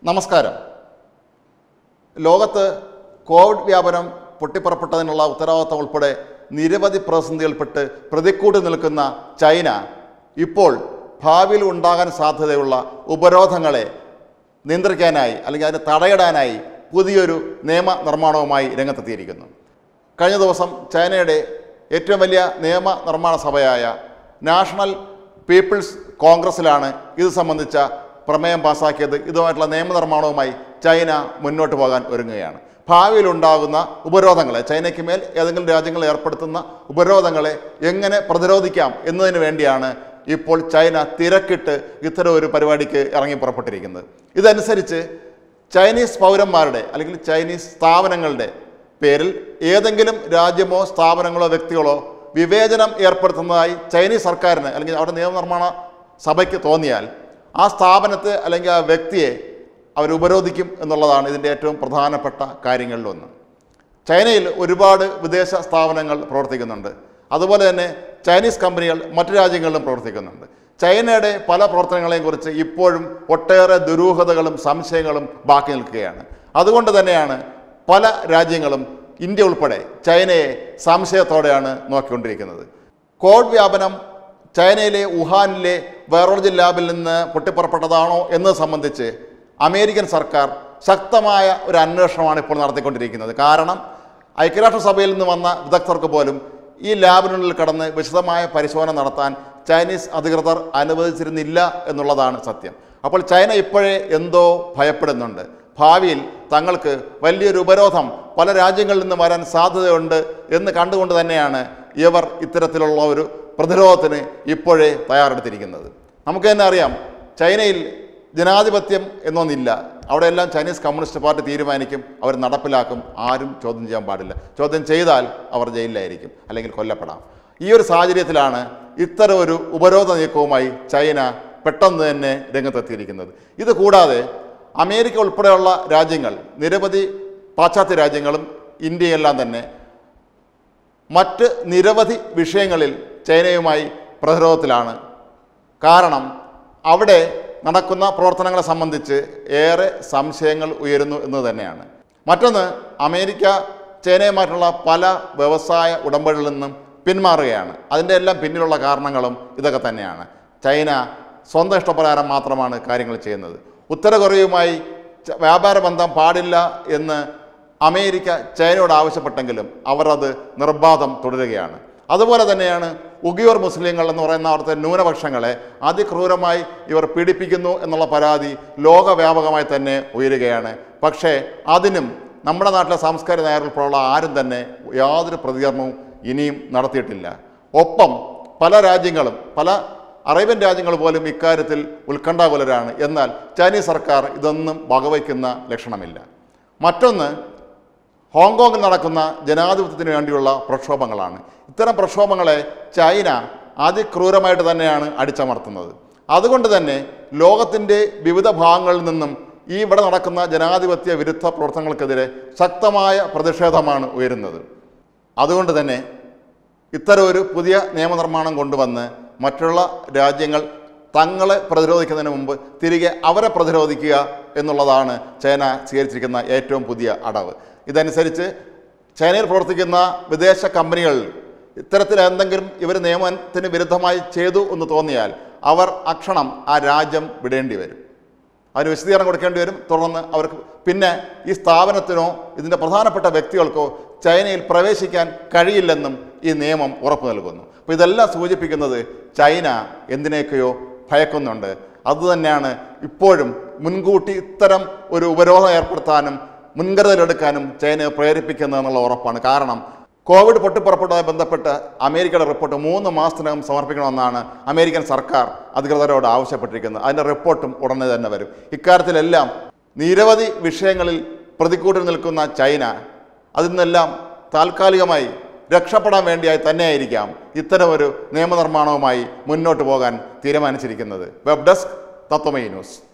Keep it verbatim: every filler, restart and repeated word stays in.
നമസ്കാരം. ലോകത്ത് കോവിഡ് വ്യാപനം പൊട്ടിപ്പുറപ്പെട്ടതിനുള്ള ഉത്തരവാദിത്തം ഉൾപ്പെടെ നിരവധി പ്രതിസന്ധികൾപ്പെട്ട് പ്രതിക്കൂട്ടി നിൽക്കുന്ന ചൈന ഇപ്പോൾ ഭാവിയിൽ ഉണ്ടാകാൻ സാധ്യതയുള്ള ഉപരോധങ്ങളെ നിയന്ത്രിക്കാനായി അല്ലെങ്കിൽ അതിനെ തടയിടാനായി പുതിയൊരു നിയമനിർമ്മാണവുമായി രംഗത്തെത്തിയിരിക്കുന്നു. കഴിഞ്ഞ ദിവസം ചൈനയുടെ ഏറ്റവും വലിയ നിയമനിർമ്മാണ സഭയായ നാഷണൽ പീപ്പിൾസ് കോൺഗ്രസ്സിലാണ് ഇത് സംബന്ധിച്ച പ്രമേയം പാസാക്കിയത്. ഇതുമായിട്ടുള്ള നിയമനിർമ്മാണവുമായി ചൈന മുന്നോട്ട് പോകാൻ ഒരുങ്ങുകയാണ്. ഭാവിയിലുണ്ടാകുന്ന ഉപരോധങ്ങളെ, ചൈനയ്ക്ക് മേൽ ഏതെങ്കിലും രാജ്യങ്ങൾ ഏർപ്പെടുത്തുന്ന ഉപരോധങ്ങളെ എങ്ങനെ പ്രതിരോധിക്കാം എന്നതിന് വേണ്ടിയാണ് ഇപ്പോൾ ചൈന തിരക്കിട്ട് ഇത്തരം ഒരു പരിപാടിക്ക് ഇറങ്ങി പുറപ്പെട്ടിരിക്കുന്നത്. ഇതനുസരിച്ച് ചൈനീസ് പൗരന്മാരുടെ അല്ലെങ്കിൽ ചൈനീസ് സ്ഥാപനങ്ങളുടെ പേരിൽ ഏതെങ്കിലും രാജ്യമോ സ്ഥാപനങ്ങളോ വ്യക്തികളോ വിവേചനം ഏർപ്പെടുത്തുന്നതായി ചൈനീസ് സർക്കാരിന് അല്ലെങ്കിൽ അവിടെ നിയമനിർമ്മാണ സഭയ്ക്ക് തോന്നിയാൽ ആ സ്ഥാപനത്തെ അല്ലെങ്കിൽ ആ വ്യക്തിയെ അവർ ഉപരോധിക്കും എന്നുള്ളതാണ് ഇതിൻ്റെ ഏറ്റവും പ്രധാനപ്പെട്ട കാര്യങ്ങളിലൊന്ന്. ചൈനയിൽ ഒരുപാട് വിദേശ സ്ഥാപനങ്ങൾ പ്രവർത്തിക്കുന്നുണ്ട്. അതുപോലെ തന്നെ ചൈനീസ് കമ്പനികൾ മറ്റു രാജ്യങ്ങളിലും പ്രവർത്തിക്കുന്നുണ്ട്. ചൈനയുടെ പല പ്രവർത്തനങ്ങളെയും കുറിച്ച് ഇപ്പോഴും ഒട്ടേറെ ദുരൂഹതകളും സംശയങ്ങളും ബാക്കി നിൽക്കുകയാണ്. അതുകൊണ്ട് തന്നെയാണ് പല രാജ്യങ്ങളും ഇന്ത്യ ഉൾപ്പെടെ ചൈനയെ സംശയത്തോടെയാണ് നോക്കിക്കൊണ്ടിരിക്കുന്നത്. കോവിഡ് വ്യാപനം ചൈനയിലെ വുഹാനിലെ വൈറോളജി ലാബിൽ നിന്ന് പൊട്ടിപ്പുറപ്പെട്ടതാണോ എന്നത് സംബന്ധിച്ച് അമേരിക്കൻ സർക്കാർ ശക്തമായ ഒരു അന്വേഷണമാണ് ഇപ്പോൾ നടത്തിക്കൊണ്ടിരിക്കുന്നത്. കാരണം ഐക്യരാഷ്ട്രസഭയിൽ നിന്ന് വന്ന വിദഗ്ധർക്ക് പോലും ഈ ലാബിനുള്ളിൽ കടന്ന് വിശദമായ പരിശോധന നടത്താൻ ചൈനീസ് അധികൃതർ അനുവദിച്ചിരുന്നില്ല എന്നുള്ളതാണ് സത്യം. അപ്പോൾ ചൈന ഇപ്പോഴേ എന്തോ ഭയപ്പെടുന്നുണ്ട്. ഭാവിയിൽ തങ്ങൾക്ക് വലിയൊരു ഉപരോധം പല രാജ്യങ്ങളിൽ നിന്ന് വരാൻ സാധ്യതയുണ്ട് എന്ന് കണ്ടുകൊണ്ട് തന്നെയാണ് ഇവർ ഇത്തരത്തിലുള്ള ഒരു പ്രതിരോധത്തിന് ഇപ്പോഴേ തയ്യാറെടുത്തിരിക്കുന്നത്. നമുക്ക് തന്നെ അറിയാം, ചൈനയിൽ ജനാധിപത്യം എന്നൊന്നില്ല. അവിടെയെല്ലാം ചൈനീസ് കമ്മ്യൂണിസ്റ്റ് പാർട്ടി തീരുമാനിക്കും, അവർ നടപ്പിലാക്കും. ആരും ചോദ്യം ചെയ്യാൻ പാടില്ല. ചോദ്യം ചെയ്താൽ അവർ ജയിലിലായിരിക്കും അല്ലെങ്കിൽ കൊല്ലപ്പെടാം. ഈ ഒരു സാഹചര്യത്തിലാണ് ഇത്തരം ഒരു ഉപരോധ നീക്കവുമായി ചൈന പെട്ടെന്ന് തന്നെ രംഗത്തെത്തിയിരിക്കുന്നത്. ഇത് കൂടാതെ അമേരിക്ക ഉൾപ്പെടെയുള്ള രാജ്യങ്ങൾ, നിരവധി പാശ്ചാത്യ രാജ്യങ്ങളും ഇന്ത്യയെല്ലാം തന്നെ മറ്റ് നിരവധി വിഷയങ്ങളിൽ ചൈനയുമായി പ്രതിരോധത്തിലാണ്. കാരണം അവിടെ നടക്കുന്ന പ്രവർത്തനങ്ങളെ സംബന്ധിച്ച് ഏറെ സംശയങ്ങൾ ഉയരുന്നു എന്ന് തന്നെയാണ്. മറ്റൊന്ന്, അമേരിക്ക ചൈനയുമായിട്ടുള്ള പല വ്യവസായ ഉടമ്പടികളിൽ നിന്നും പിന്മാറുകയാണ്. അതിൻ്റെ എല്ലാം പിന്നിലുള്ള കാരണങ്ങളും ഇതൊക്കെ തന്നെയാണ്. ചൈന സ്വന്തം ഇഷ്ടപ്രകാരം മാത്രമാണ് കാര്യങ്ങൾ ചെയ്യുന്നത്. ഉത്തര കൊറിയയുമായി വ്യാപാര ബന്ധം പാടില്ല എന്ന് അമേരിക്ക ചൈനയോട് ആവശ്യപ്പെട്ടെങ്കിലും അവർ അത് നിർബാധം തുടരുകയാണ്. അതുപോലെ തന്നെയാണ് ഉഗിയോർ മുസ്ലിങ്ങൾ എന്ന് പറയുന്ന അവിടുത്തെ ന്യൂനപക്ഷങ്ങളെ അതിക്രൂരമായി ഇവർ പീഡിപ്പിക്കുന്നു എന്നുള്ള പരാതി ലോകവ്യാപകമായി തന്നെ ഉയരുകയാണ്. പക്ഷേ അതിനും നമ്മുടെ നാട്ടിലെ സാംസ്കാരിക നായകരുൾപ്പെടെയുള്ള ആരും തന്നെ യാതൊരു പ്രതികരണവും ഇനിയും നടത്തിയിട്ടില്ല. ഒപ്പം പല രാജ്യങ്ങളും, പല അറേബ്യൻ രാജ്യങ്ങൾ പോലും ഇക്കാര്യത്തിൽ ഉത്കണ്ഠാകുലരാണ്. എന്നാൽ ചൈനീസ് സർക്കാർ ഇതൊന്നും വകവയ്ക്കുന്ന ലക്ഷണമില്ല. മറ്റൊന്ന്, ഹോങ്കോങ്ങിൽ നടക്കുന്ന ജനാധിപത്യത്തിന് വേണ്ടിയുള്ള പ്രക്ഷോഭങ്ങളാണ്. ഇത്തരം പ്രക്ഷോഭങ്ങളെ ചൈന അതിക്രൂരമായിട്ട് തന്നെയാണ് അടിച്ചമർത്തുന്നത്. അതുകൊണ്ട് തന്നെ ലോകത്തിൻ്റെ വിവിധ ഭാഗങ്ങളിൽ നിന്നും ഈ ഇവിടെ നടക്കുന്ന ജനാധിപത്യ വിരുദ്ധ പ്രവർത്തനങ്ങൾക്കെതിരെ ശക്തമായ പ്രതിഷേധമാണ് ഉയരുന്നത്. അതുകൊണ്ട് തന്നെ ഇത്തരം ഒരു പുതിയ നിയമനിർമ്മാണം കൊണ്ടുവന്ന് മറ്റുള്ള രാജ്യങ്ങൾ തങ്ങളെ പ്രതിരോധിക്കുന്നതിന് മുമ്പ് തിരികെ അവരെ പ്രതിരോധിക്കുക എന്നുള്ളതാണ് ചൈന സ്വീകരിച്ചിരിക്കുന്ന ഏറ്റവും പുതിയ അടവ്. ഇതനുസരിച്ച് ചൈനയിൽ പ്രവർത്തിക്കുന്ന വിദേശ കമ്പനികൾ ഇത്തരത്തിൽ എന്തെങ്കിലും ഇവർ നിയമത്തിന് വിരുദ്ധമായി ചെയ്തു എന്ന് തോന്നിയാൽ അവർ അക്ഷണം ആ രാജ്യം വിടേണ്ടി വരും. അതിന് വിശദീകരണം കൊടുക്കേണ്ടി വരും. തുടർന്ന് അവർക്ക് പിന്നെ ഈ സ്ഥാപനത്തിനോ ഇതിൻ്റെ പ്രധാനപ്പെട്ട വ്യക്തികൾക്കോ ചൈനയിൽ പ്രവേശിക്കാൻ കഴിയില്ലെന്നും ഈ നിയമം ഉറപ്പു നൽകുന്നു. അപ്പോൾ ഇതെല്ലാം സൂചിപ്പിക്കുന്നത് ചൈന എന്തിനേക്കെയോ ഭയക്കുന്നുണ്ട്. അതുതന്നെയാണ് ഇപ്പോഴും മുൻകൂട്ടി ഇത്തരം ഒരു ഉപരോധം ഏർപ്പെടുത്താനും മുൻകരുതലെടുക്കാനും ചൈനയെ പ്രേരിപ്പിക്കുന്നതെന്നുള്ള ഉറപ്പാണ്. കാരണം കോവിഡ് പൊട്ടിപ്പുറപ്പെട്ടതുമായി ബന്ധപ്പെട്ട് അമേരിക്കയുടെ റിപ്പോർട്ട് മൂന്ന് മാസത്തിനകം സമർപ്പിക്കണമെന്നാണ് അമേരിക്കൻ സർക്കാർ അധികൃതരോട് ആവശ്യപ്പെട്ടിരിക്കുന്നത്. അതിൻ്റെ റിപ്പോർട്ടും ഉടനെ തന്നെ വരും. ഇക്കാര്യത്തിലെല്ലാം നിരവധി വിഷയങ്ങളിൽ പ്രതിക്കൂട്ടിൽ നിൽക്കുന്ന ചൈന അതിൽ നിന്നെല്ലാം താൽക്കാലികമായി രക്ഷപ്പെടാൻ വേണ്ടിയായി തന്നെയായിരിക്കാം ഇത്തരമൊരു നിയമനിർമ്മാണവുമായി മുന്നോട്ട് പോകാൻ തീരുമാനിച്ചിരിക്കുന്നത്. Web desk, Tatwamayi news.